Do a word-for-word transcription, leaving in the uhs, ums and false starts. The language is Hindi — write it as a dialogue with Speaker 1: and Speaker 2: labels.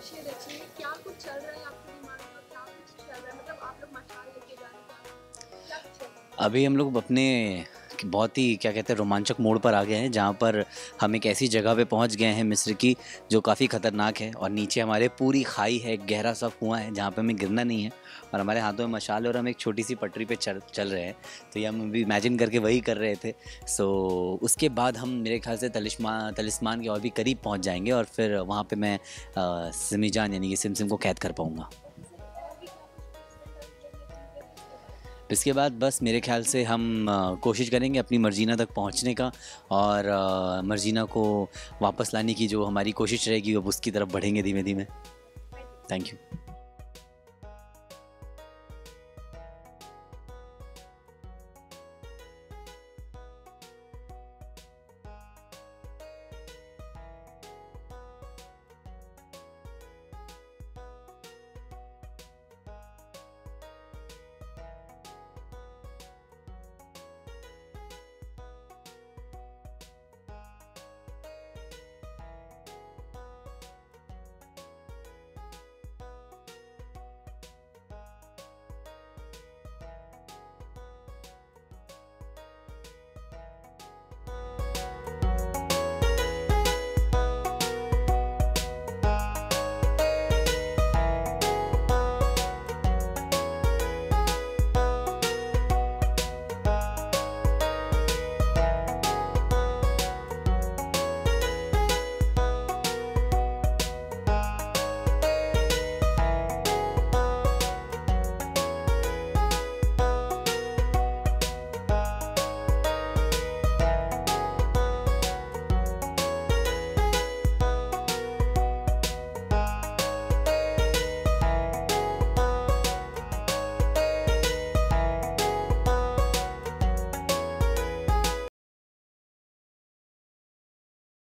Speaker 1: रचिए रचिए, क्या कुछ चल रहा है आपके दिमाग में और क्या कुछ चल रहा है? मतलब आप लोग मशाल लेके जा रहे हैं, क्या कुछ चल रहा
Speaker 2: अभी हम लोग अपने बहुत ही क्या कहते हैं रोमांचक मोड़ पर आ गए हैं, जहाँ पर हम एक ऐसी जगह पे पहुँच गए हैं मिस्र की, जो काफ़ी ख़तरनाक है। और नीचे हमारे पूरी खाई है, एक गहरा सा कुआं है जहाँ पे हमें गिरना नहीं है। और हमारे हाथों में मशाल है और हम एक छोटी सी पटरी पे चल चल रहे हैं। तो ये हम अभी इमेजिन करके वही कर रहे थे। सो उसके बाद हम मेरे ख्याल से तलिस्मान तलिस्मान के और भी करीब पहुँच जाएंगे, और फिर वहाँ पर मैं अ, सिमी जान यानी कि सिम सिम को कैद कर पाऊँगा।
Speaker 1: है? और भी क्या कुछ फैसले करेंगे अपने फ्यूचर में इसके बाद?
Speaker 2: इसके बाद बस मेरे ख्याल से हम अ, कोशिश करेंगे अपनी मर्जीना तक पहुंचने का, और अ, मर्जीना को वापस लाने की जो हमारी कोशिश रहेगी, अब उसकी तरफ बढ़ेंगे धीमे धीमे। Thank you.